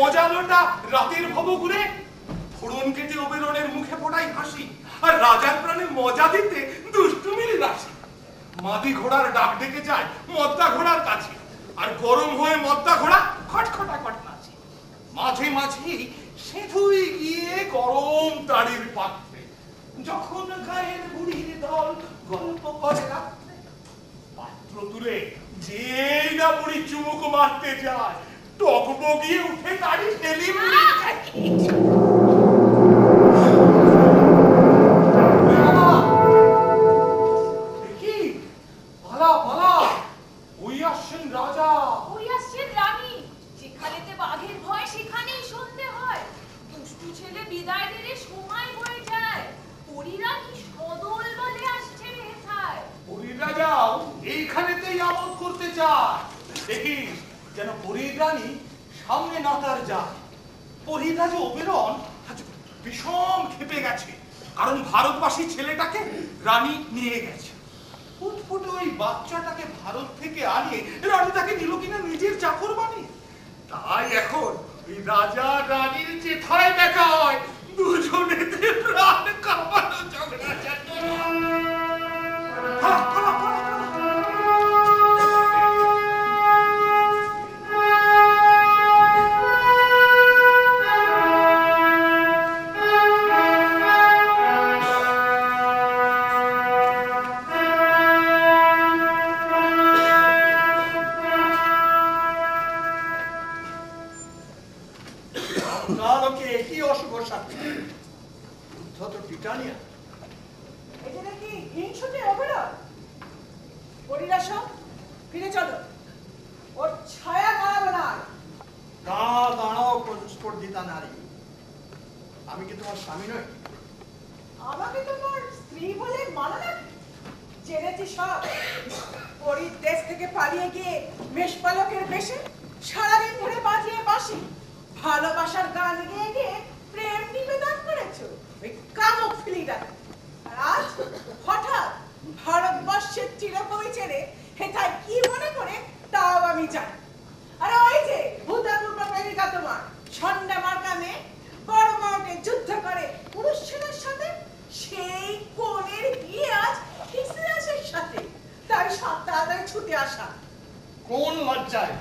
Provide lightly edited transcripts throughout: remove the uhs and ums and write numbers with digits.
মজালোটা রাতের ভবঘুরে ফোড়ন কেটে ওবেরনের মুখে ফোটাই হাসি, আর রাজার প্রাণে মজা দিতে দুষ্টুমির রাশি। মাদি ঘোড়ার ডাক ডেকে যায় মদ্দা ঘোড়ার কাছে, আর গরম হয়ে মদ্দা ঘোড়া খটখটা খট নাচে। মাঝে মাঝে সেধুই গিয়ে গরম তাড়ির পাত্রে, যখন গায়ের বুড়ির দল গল্প করে রাত্রে, পাত্র তুলে যেই না বুড়ি চুমুক মারতে যায়, টকবগিয়ে উঠে তাড়ি ঠেলি বুড়ি। রাজা ওই আসছেন রানী, যেখানেতে বাঘের ভয় সেখানেই সন্ধে হয়। দুষ্টু ছেলে বিদায় দিলে সময় হয়ে যায়। পরীরা কি সদল বলে আসছে হেথায়। পরীরা যাও এইখানেতেই আমোদ করতে চায়। দেখিস যেন পরীর রানী সামনে না তার যায়। পরীর রাজা ওবেরন ভীষণ ক্ষেপে গেছে, কারণ ভারতবাসী ছেলেটাকে রানী নিয়ে গেছে। ফুটফুটে ওই বাচ্চাটাকে ভারত থেকে আনিয়ে রানী তাকে নিল কিনা নিজের চাকর বানিয়ে। তাই এখন ওই রাজা রানীর যেথায় দেখা হয় দুজনেতে প্রাণ কাঁপানো ঝগড়া। আমি কি তোমার স্বামী নই? আমাকে তোমার স্ত্রী বলে মানো নাকি? জেনেছি সব। পরীর দেশ থেকে পালিয়ে গিয়ে মেষপালকের বেশে সারাদিন ধরে বাজিয়ে বাঁশি ভালোবাসার গান গেয়ে গিয়ে প্রেম নিবেদন করেছো ওই কামক ফিলিটা। আর আজ হঠাৎ ভারতবর্ষের চিরকবি ছেড়ে হেথায় কি মনে করে তাও আমি জানি। আর ওই যে ভূতাপূর্ব প্রেমিকা তোমার সন্ধ্যা মার্কা মেয়ে বড় মাঠে যুদ্ধ করে পুরুষ ছেলের সাথে, সেই কোণের গিয়ে আজ থিসিয়াসের সাথে তার সাতটা আদায় ছুটে আসা। কোন লজ্জায়,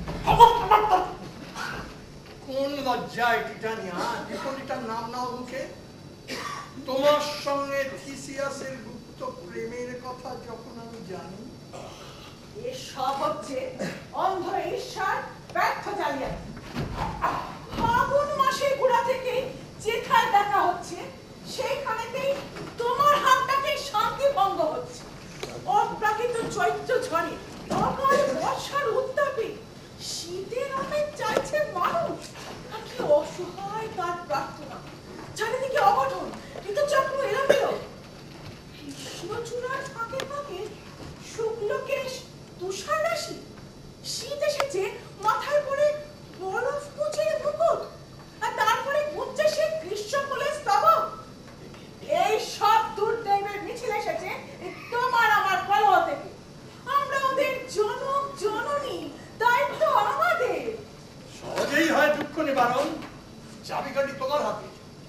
কোন লজ্জায় টিটানিয়া টিপনিটার নাম নাও মুখে? তোমার সঙ্গে থিসিয়াসের গুপ্ত প্রেমের কথা যখন আমি জানি। এসব হচ্ছে অন্ধ ঈর্ষার ব্যর্থ জালিয়াতি। ফাগুন মাসের গোড়া থেকে যেখানে দেখা হচ্ছে সেইখানেতেই তোমার হাতটাকে শান্তি ভঙ্গ হচ্ছে। অপ্রাকৃত চৈত্র ঝড়ে অকাল বর্ষার উত্তাপে শীতের আমেজ চাইছে মানুষ। কি অসহায় তার প্রার্থনা। চারিদিকে অঘটন, কিন্তু চক্র এলোমেলো। কৃষ্ণচূড়ার ফাঁকে ফাঁকে শুক্লকেশ তুষার রাশি। শীত এসেছে, মাথায় পড়ে বরফ কুচির মুকুট, আর তারপরে ঘুরছে সে গ্রীষ্মকালের স্তবক। এই সব দুর্দৈবের মিছিল এসেছে তোমার আমার কলহ থেকে। আমরা ওদের জনক জননী, দায়িত্ব আমাদের। সহজেই হয় দুঃখ নিবারণ, চাবিকাঠি তোমার হাতে।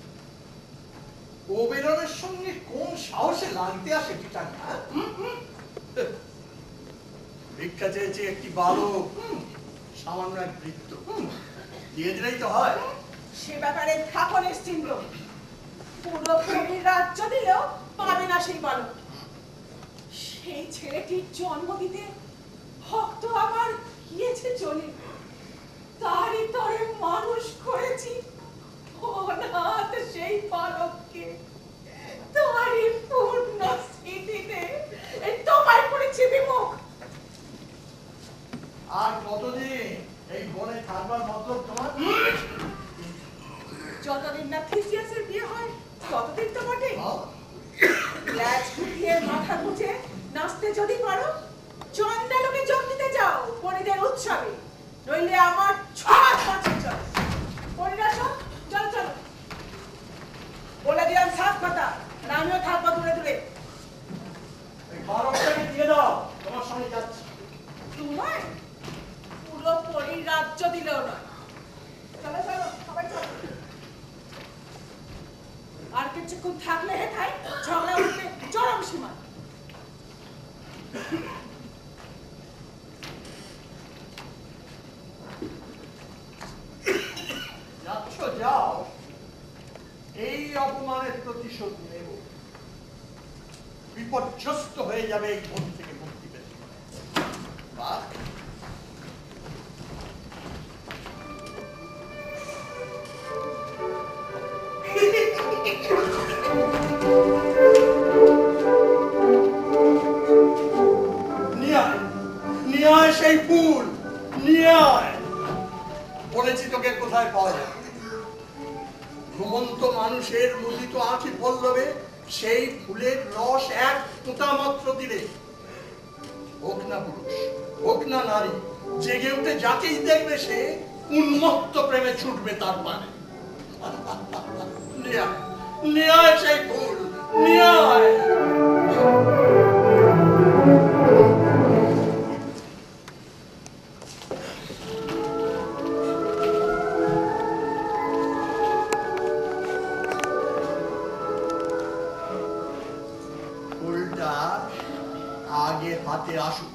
ওবেরনের সঙ্গে কোন সাহসে লাগতে আসে টিটানিয়া? ভিক্ষা চেয়েছে একটি বালক, সামান্য এক বৃত্ত, দিয়ে দিলেই তো হয়। সে ব্যাপারে থাকো নিশ্চিন্ত। পুরো কবির রাজ্য দিলেও পাবে না সেই বালক। সেই ছেলেটির জন্ম দিতে ভক্ত আমার গিয়েছে চলে, তারই তরে মানুষ করেছি অনাথ সেই বালককে। তোমারই পূর্ণ স্মৃতিতে তোমায় করেছি বিমুখ। আর কতদিন এই বনে থাকবার মতলব তোমার? যতদিন না থিসিয়াসের বিয়ে হয় ততদিন তো বটে। ল্যাজ গুটিয়ে মাথা গুঁজে নাচতে যদি পারো, চন্দ্রালোকে যোগ দিতে যাও পরিদের উৎসবে, নইলে আমার ছমাস বাঁচে চল। পরিরা সব চলো চলো, বলে দিলাম সাফ কথা। আমিও থাকবো দূরে দূরে। বালকটাকে দিয়ে দাও, তোমার সঙ্গে যাচ্ছি। তোমায় পুরো পরি রাজ্য দিলেও নয়। চলো চলো। আর কিছুক্ষণ থাকলে হেথায় ঝগড়া উঠবে চরম সীমা। যাচ্ছ যাও, এই অপমানের প্রতিশোধ নেব। বিপর্যস্ত হয়ে যাবে এই মন থেকে মুক্তি পেতে। বাহ, নিয়ে আয় সেই ফুল, নিয়ে আয়। বলেছি তোকে কোথায় পাওয়া যাবে। ঘুমন্ত মানুষের মুদিত আঁখি পল্লবে সেই ফুলের রস এক ফোঁটা মাত্র দিলে, হোক না পুরুষ হোক না নারী, জেগে উঠে যাকেই দেখবে সে উন্মত্ত প্রেমে ছুটবে তার পানে। নিয়ে আয় সেই ফুল, নিয়ে আয়। ফুলটা আগে হাতে আসুক,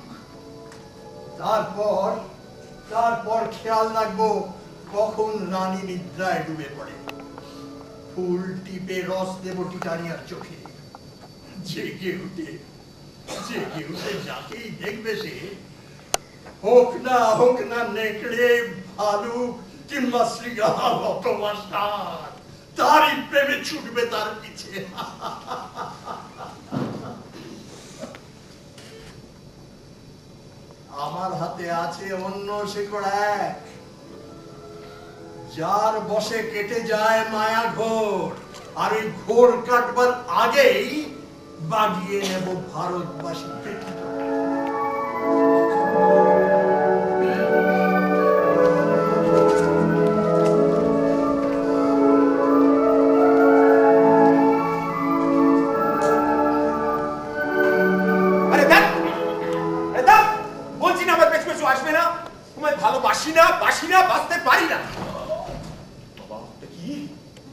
তারপর খেয়াল রাখবো কখন রানী নিদ্রায় ডুবে পড়ে। ফুল টিপে রস দেব টিটানিয়ার চোখে। জেগে উঠে যাকেই দেখবে সে, হোক না নেকড়ে, ভালু কিংবা শ্রীগাল অথবা ষাঁড়, তারই প্রেমে ছুটবে তার পিছে। আমার হাতে আছে অন্য শেকড় এক, যার বসে কেটে যায় মায়া ঘোর, আর ওই ঘোর কাটবার আগেই বাগিয়ে নেব ভারতবাসী। ভালোবাসি না, বাসি না, বাঁচতে পারি না। কি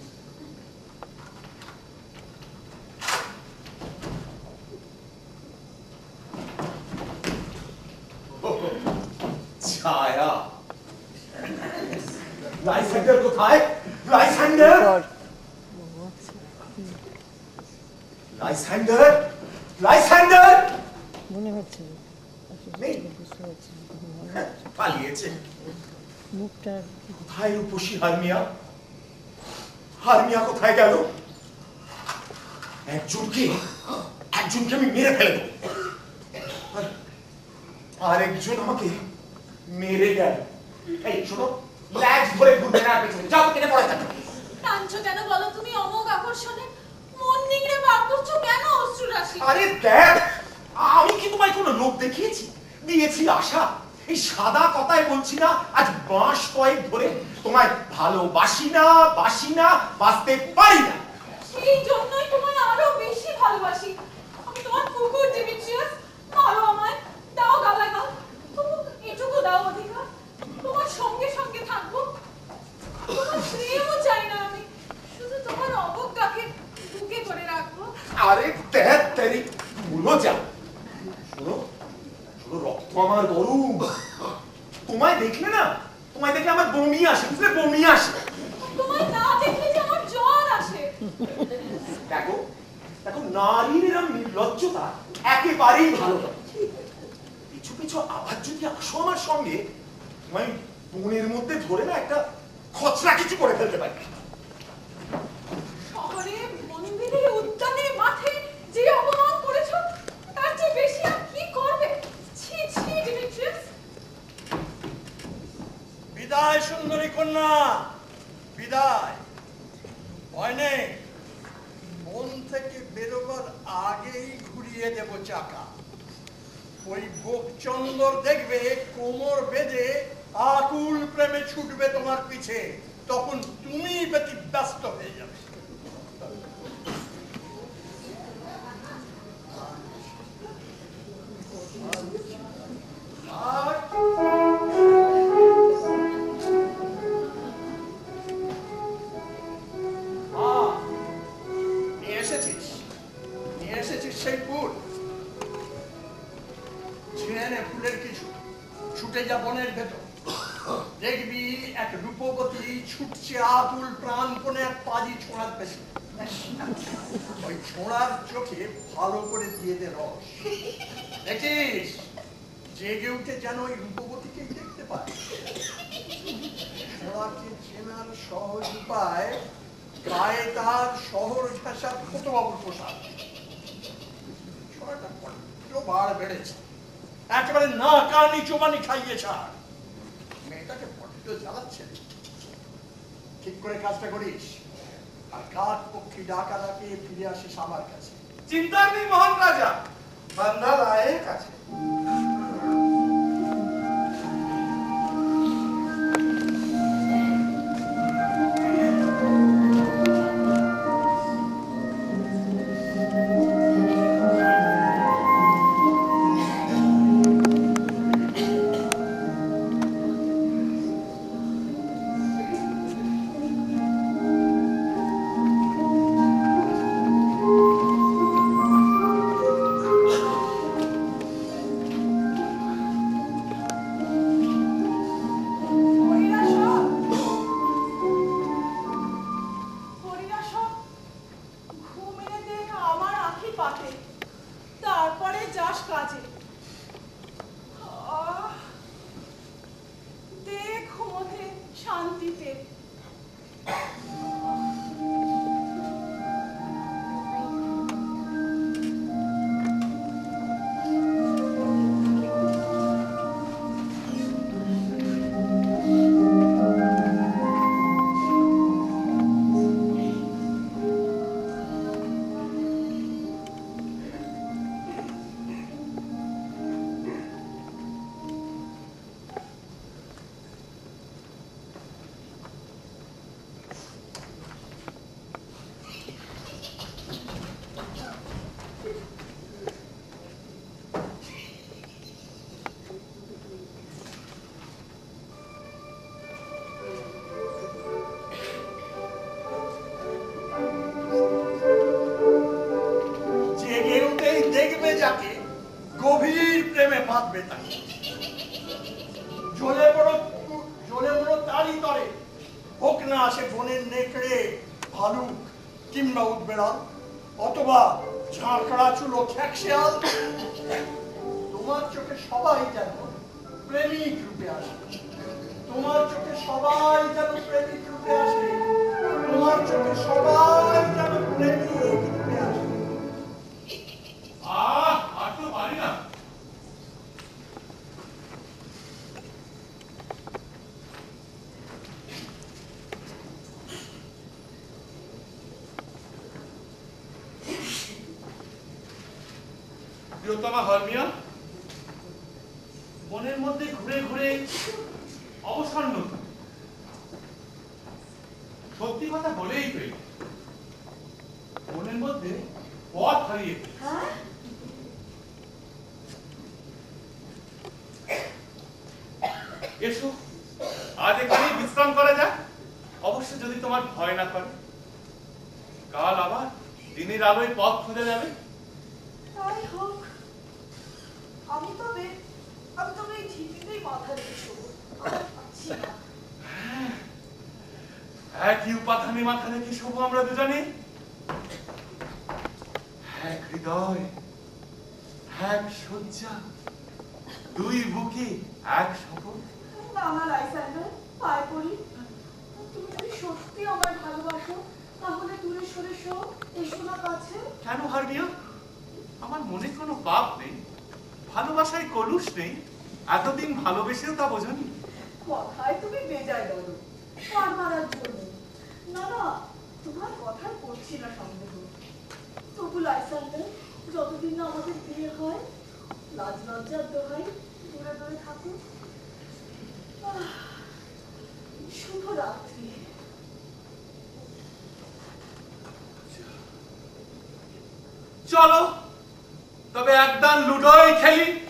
ছায়া? লাইসেন্ডার কোথায়? লাইসেন্ডার, লাইসেন্ডার, লাইসেন্ডার মনে হচ্ছে পালিয়েছে। মুখটা কোথায় রূপসী হারমিয়া? হারমিয়া কোথায় গেল? একজনকে আমি মেরে ফেলে দেব, আর একজন আমাকে মেরে গেল। এই শোনো, ল্যাজ ধরে ঘুরবে না পেছনে, যাও কেটে পড়ে থাকো। টানছো কেন বলো তুমি অমোঘ আকর্ষণে? মন নিংড়ে বার করছো কেন অশ্রু রাশি? আরে দেখ, আমি কি তোমায় কোনো লোক দেখিয়েছি? দিয়েছি আশা। এই সাদা কথায় বলছি না, আজ মাস কয়েক ধরে তোমায় ভালোবাসি না, বাসি না, বাঁচতে পারি না। সেই জন্যই তোমায় আরো বেশি ভালোবাসি। আমি তোমার কুকুর ডিমিট্রিয়াস, মারো আমায়, দাও গালাগাল, তবু এটুকু দাও অধিকার, তোমার সঙ্গে সঙ্গে থাকবো। তোমার প্রেমও চাই না আমি, শুধু তোমার অবজ্ঞাকে বুকে করে রাখবো। আরে দেখ তেরি ভুলো যা। শোনো, রক্ত আমার গরম। তোমায় দেখলে আমার বমি আসে, বুঝলে? বমি আসে। তোমায় না দেখলে যে আমার জ্বর আসে। দেখো নারীর এরকম নির্লজ্জতা একেবারেই ভালো না। পিছু পিছু আবার যদি আসো আমার সঙ্গে, তোমায় বনের মধ্যে ধরে না একটা খচরা কিছু করে ফেলতে পারি। শহরে, মন্দিরে, উদ্যানে, মাঠে যে অপমান করেছো, তার চেয়ে বেশি আর কি করবে? ছি ছি ডিমিট্রিয়াস। বিদায় সুন্দরী কন্যা, বিদায়। ভয় নেই, মন থেকে বেরোবার আগেই ঘুরিয়ে দেব চাকা। ওই ভোগচন্দর দেখবে কোমর বেঁধে আকুল প্রেমে ছুটবে তোমার পিছে, তখন তুমি ব্যতিব্যস্ত হয়ে যাবে। এসেছিস, নিয়ে এসেছিস সেই ফুল। ছিঁড়ে নে ফুলের কিছু, ছুটে যা বনের ভেতর। দেখবি এক রূপবতী ছুটছে আকুল প্রাণপণে এক পাজি ছোঁড়ার পেছনে। ওই ছোঁড়ার চোখে ভালো করে দিয়ে দে রস। দেখিস জেগে উঠে যেন ওই রূপবতীকেই দেখতে পায়। ছোঁড়াকে চেনার সহজ উপায়, গায়ে তার শহর ঘাসা ছোটবাবুর পোশাক। ছোঁড়াটা বড্ড বার বেড়েছে, একেবারে না কানি চোবানি খাইয়ে ছাড়। মেয়েটাকে বড্ড জ্বালাচ্ছে। ঠিক করে কাজটা করিস, আর কাক পক্ষী ডাকা ডাকে ফিরে আসিস আমার কাছে। চিন্তা নেই মহান রাজা, বান্দা রায়ের কাছে। তারপরে যাস কাজে। দেখ ঘুমোতে শান্তিতে। গভীর প্রেমে বাঁধবে তাকে। জ্বলে বড় তারই তরে, হোক না আসে বনের নেকড়ে, ভালুক কিংবা উদবেড়াল, অথবা ঝাঁকড়া চুলো খ্যাকশিয়াল। তোমার চোখে সবাই যেন প্রেমিক রূপে আসে। তোমার চোখে সবাই যেন প্রেমিক রূপে আসে। তোমার চোখে সবাই যেন প্রেমিক রূপে আসে। আর তো পারি না। প্রিয়তমা হরমিয়া, বনের মধ্যে ঘুরে ঘুরে অবসন্ন। সত্যি কথা বলেই পেল, বনের মধ্যে পথ হারিয়ে এসো, আজ এখানেই বিশ্রাম করা যাক। অবশ্য যদি তোমার ভয় না করে, কাল আবার দিনের আলোয় পথ খুঁজে যাবে। তাই হোক। আমি তবে এই ঝিপিতেই মাথা রেখে শোবো। একই উপাধানে মাথা রেখে শোবো আমরা দুজনে। এক হৃদয়, এক শয্যা, দুই বুকে এক শপথ। আমার আইসান্ডার পায়ে পড়ি, তুমি যদি সত্যি আমায় ভালোবাসো তাহলে দূরে সরে এসো না কাছে। কেন হারবিয়া? আমার মনে কোনো পাপ নেই, ভালোবাসায় কলুষ নেই। এতদিন ভালোবেসেও তা বোঝনি। কথায় তুমি বেজায় বলো, পার মারার জন্য। না না, তোমার কথায় পড়ছি না সন্দেহ। তবু আইসান্ডার, যতদিন না আমাদের বিয়ে হয়, লাজ লজ্জার দোহাই দূরে দূরে থাকো। শুভরাত্রি। চলো তবে একদান লুডোই খেলি।